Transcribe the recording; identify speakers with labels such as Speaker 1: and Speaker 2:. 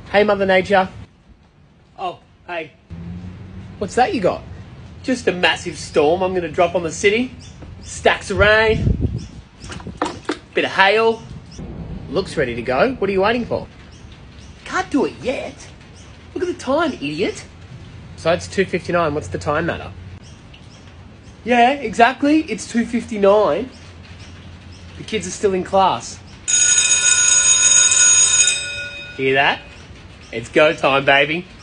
Speaker 1: Hey, Mother Nature.
Speaker 2: Oh, hey.
Speaker 1: What's that you got?
Speaker 2: Just a massive storm I'm going to drop on the city. Stacks of rain. Bit of hail.
Speaker 1: Looks ready to go. What are you waiting for?
Speaker 2: Can't do it yet. Look at the time, idiot.
Speaker 1: So it's 2:59. What's the time matter?
Speaker 2: Yeah, exactly. It's 2:59. The kids are still in class. Hear that? It's go time, baby.